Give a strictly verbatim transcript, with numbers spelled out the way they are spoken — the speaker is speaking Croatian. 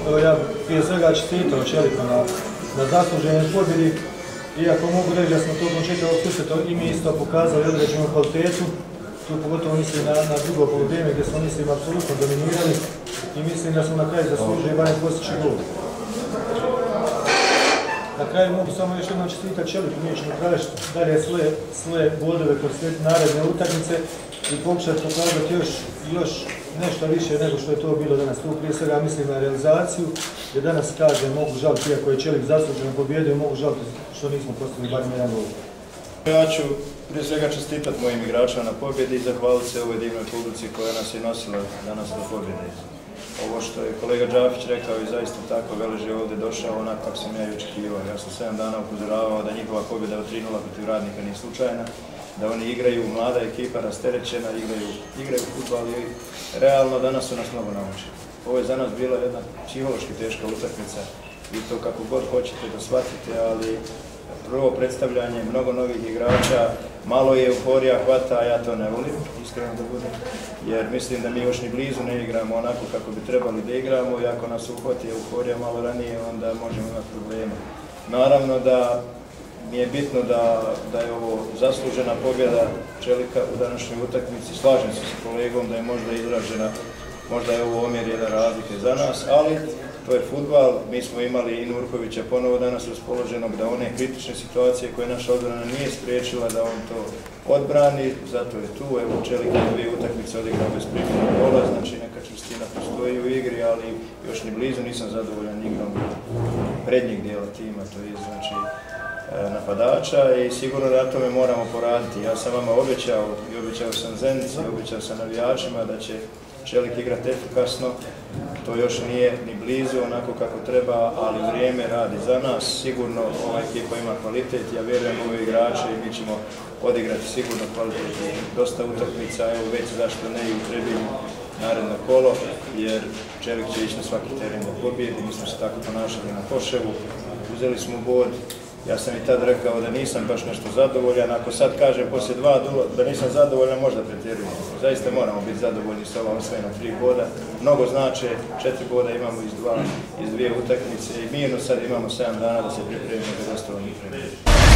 isto, ja prije svega čestitao Čeliku na, na zasluženoj pobjedi. Iako mogu reći da smo tokom četvrtog susreta i mi isto pokazali određenu kvalitetu, tu pogotovo mislim na, na drugo poluvrijeme gdje smo mislim apsolutno dominirali i mislim da smo na kraju zaslužili barem postići gol. Na kraju mogu samo još jednom čestitati Čeliku, mi ćemo tražiti dalje sve, sve bodove kroz sve naredne utakmice i pokušati pokazati još, još nešto više nego što je to bilo danas. Tu prije svega mislim na realizaciju, jer danas kažem mogu žaliti, iako je Čelik zasluženo pobjedio, mogu žaliti što nismo postavili barem jedan gol. Ja ću prije svega čestitati mojim igračima na pobjedi i zahvaliti se ovoj divnoj publici koja nas je nosila danas do pobjede. Ovo što je kolega Đafić rekao i zaista tako, Velež je ovdje došao onako kako sam ja i očekivao. Ja sam sedam dana upozoravao da njihova pobjeda od tri nula protiv Radnika nije slučajna, da oni igraju, mlada ekipa, rasterećena, igraju, igraju fudbal i realno danas su nas mnogo naučili. Ovo je za nas bila jedna psihološki teška utakmica i to kako god hoćete da shvatite, ali prvo predstavljanje, mnogo novih igrača, malo je euforija hvata, a ja to ne volim, iskreno da budem, jer mislim da mi još ni blizu ne igramo onako kako bi trebali da igramo i ako nas uhvati euforija malo ranije, onda možemo imati problema. Naravno da mi je bitno da, da je ovo zaslužena pobjeda Čelika u današnjoj utakmici. Slažem se s kolegom da je možda izražena, možda je ovo omjer jedan razlike za nas, ali to je fudbal. Mi smo imali i Nurkovića ponovo danas raspoloženog da one kritične situacije koje naša odbrana nije spriječila da on to odbrani, zato je tu. Evo Čelik je dvije utakmice odigrao bez primjenog gola, znači neka čvrstina postoji u igri, ali još ni blizu nisam zadovoljan igrom prednjeg dijela tima, to je znači napadača i sigurno na tome moramo poraditi. Ja sam vama obećao i obećao sam Zenici, obećao sam navijačima da će Čelik igrati efikasno. To još nije ni blizu onako kako treba, ali vrijeme radi za nas. Sigurno ova ekipa ima kvalitet, ja vjerujem u ove igrače i mi ćemo odigrati sigurno kvalitet i dosta utakmica, evo već zašto ne i u Trebinju naredno kolo, jer Čelik će ići na svaki teren da pobjedi. Mi smo se tako ponašali na Koševu, uzeli smo bod. Ja sam i tad rekao da nisam baš nešto zadovoljan, ako sad kažem poslije dva dula da nisam zadovoljan, možda pretjerujem. Zaista moramo biti zadovoljni s ovom osvojena tri boda. Mnogo znače, četiri boda imamo iz, dva, iz dvije utakmice i mirno sad imamo sedam dana da se pripremimo da ostalo mi pripremimo.